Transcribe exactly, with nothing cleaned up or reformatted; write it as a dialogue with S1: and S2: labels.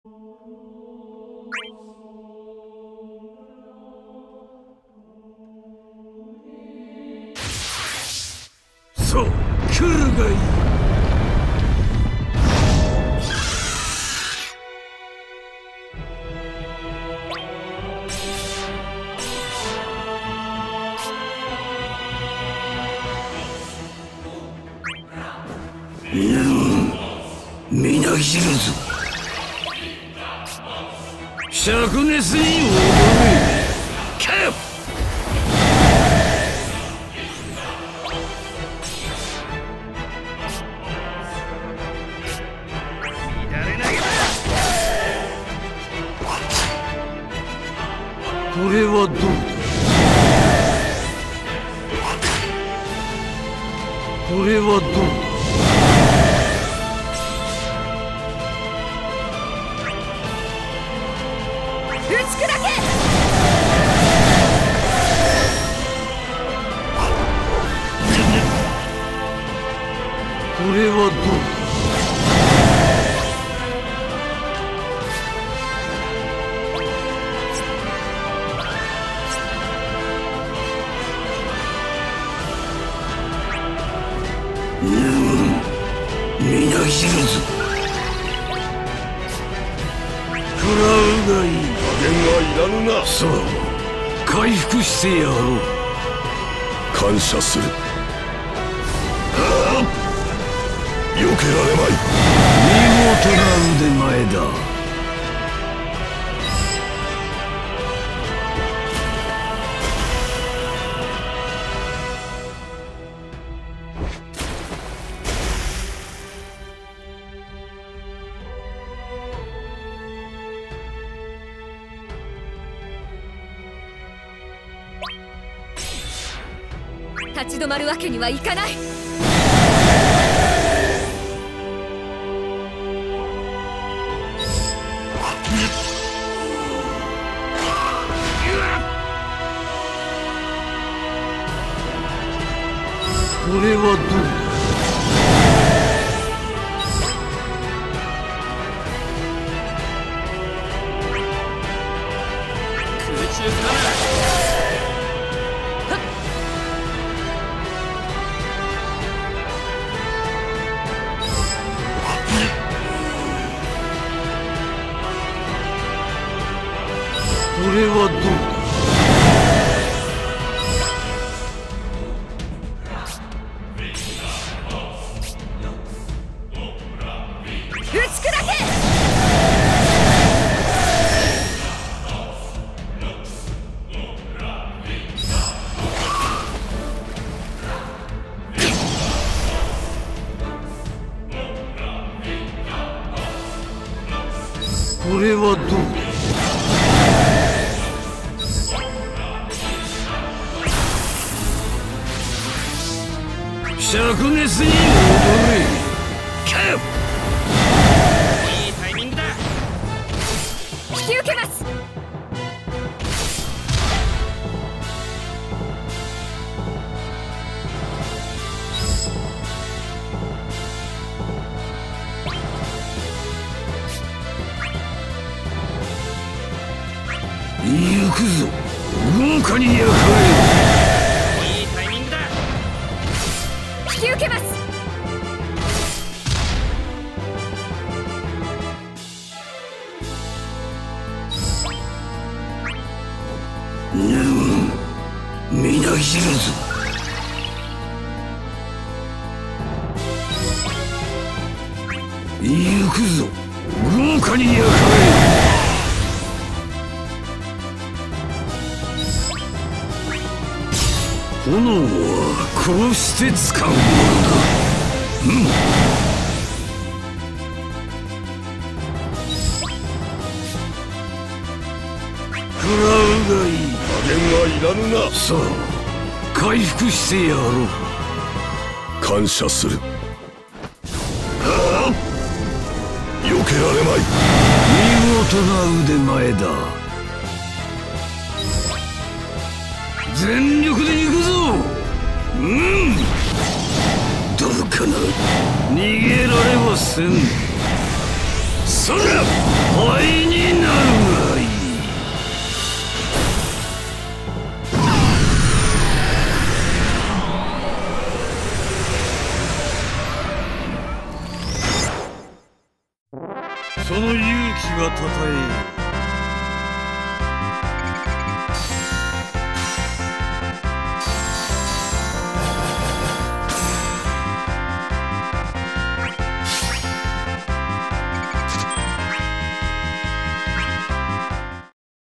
S1: そう来るがいい。みなぎるぞ。灼熱に踊れ。キャッ乱れない。これはどうだ。これはどうだ。これはどうだ。みなぎるぞ。食らうがいい。加減はいらぬな。そう回復してやろう。感謝する。ああ避けられまい。見事な腕前だ。
S2: 立ち止まるわけにはいかない。
S1: これはどうだ。空中からこれはどうだ。これはどうだ。灼熱に踊れ。キャッいいタイミングだ。
S2: 引き受けます。
S1: 行くぞ豪華に焼かれる。いいタイミングだ。
S2: 引き受けます。
S1: みなぎるぞ。行くぞ豪華に焼かれる。炎はこうして使うものだ。うん食らうがいい。加減はいらぬな。さあ回復してやろう。感謝する。ああ避けられまい。見事な腕前だ。全力で行くぞ。うんどうかな。逃げられはせん。 そりゃ灰になるがいい。その勇気はたたえ